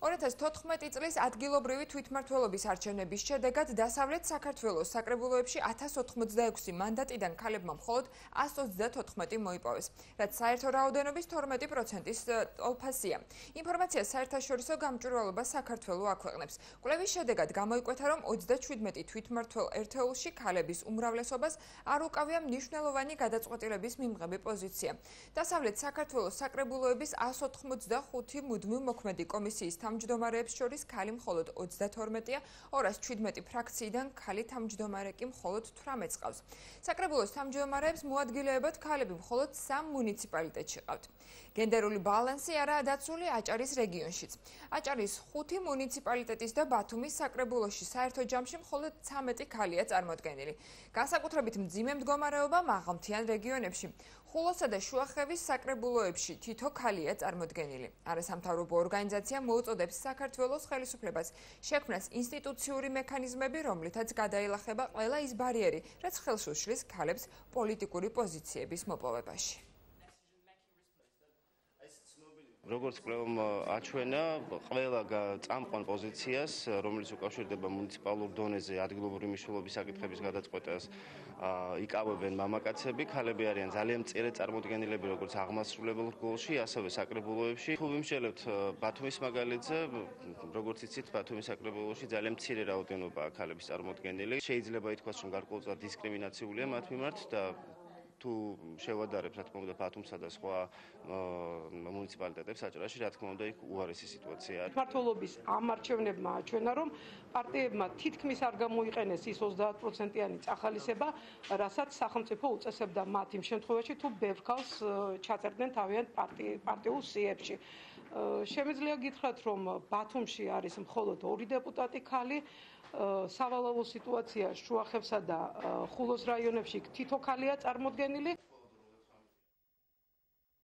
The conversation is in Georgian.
2014 წლის ადგილობრივი თვითმმართველობის არჩევნების შედეგად დასავლეთ საქართველოს საკრებულოებში 1086 მანდატიდან ქალებმა მხოლოდ 134 მოიპოვეს, რაც საერთო რაოდენობის 12%-ის ტოლფასია. ინფორმაცია საერთაშორისო გამჭვირვალობა საქართველოს აქვეყნებს. კვლევის შედეგად გამოიკვეთა, რომ 37 თვითმმართველ ერთეულში ქალების უმრავლესობას არ უკავია მნიშვნელოვანი გადაწყვეტილების მიმღები პოზიცია. დასავლეთ საქართველოს საკრებულოების 185 მუდმივ მოქმედი კომისიის თავმჯდომარეებს შორის ქალი მხოლოდ 32-ია, 217 ფრაქციიდან ქალი თავმჯდომარე კი მხოლოდ 18 ყავს. საკრებულოს თავმჯდომარეებს მოადგილეებად ქალები მხოლოდ 3 მუნიციპალიტეტში ყავთ. გენდერული ბალანსი არაა დაცული აჭარის რეგიონშიც. აჭარის 5 მუნიციპალიტეტის და ბათუმის საკრებულოში საერთო ჯამში მხოლოდ 13 ქალია წარმოდგენილი. განსაკუთრებით მძიმე მდგომარეობა მაღალმთიან რეგიონებში. ხულოსა და შუახევის საკრებულოებში თითო ქალია წარმოდგენილი. არასამთავრობო ორგანიზაცია მოუწოდებს საქართველოს ხელისუფლებას შექმნას ინსტიტუციური მექანიზმები, რომლითაც გადაილახება ყველა ის ბარიერი, რაც ხელს უშლის ქალებს პოლიტიკური პოზიციების მოპოვებაში. როგორც კვლევამ აჩვენა, ყველა წამყვან პოზიციას, რომელიც უკავშირდება მუნიციპალურ დონეზე ადგილობრივი მნიშვნელობის საკითხების გადაწყვეტას, იკავებენ მამაკაცები, ქალები არიან ძალიან მწირი წარმოდგენილები, როგორც აღმასრულებელ რგოლში, ასევე საკრებულოებში. თუ ვიმსჯელებთ ბათუმის მაგალითზე, როგორც იცით, ბათუმის საკრებულოში ძალიან მცირე რაოდენობაა ქალების წარმოდგენილი. შეიძლება ითქვას, რომ გარკვეულწილად დისკრიმინაციულია მათ მიმართ და თუ შევადარებთ, რა თქმა უნდა, ბათუმსა და სხვა მუნიციპალიტეტებს აჭარაში, რა თქმა უნდა, იქ უარესი სიტუაციაა. მმართველობის ამ არჩევნებმა აჩვენა, რომ პარტიებმა თითქმის არ გამოიყენეს ის 30%-იანი წახალისება, რასაც სახელმწიფო უწესებდა მათ იმ შემთხვევაში, თუ ბევრ ქალს ჩაწერდნენ თავიანთ პარტიულ სიებში. შემიძლია გითხრათ, რომ ბათუმში არის მხოლოდ 2 დეპუტატი ქალი, სავალალო სიტუაცია შუახევსა და ხულოს რაიონებში თითო ქალია წარმოდგენილი.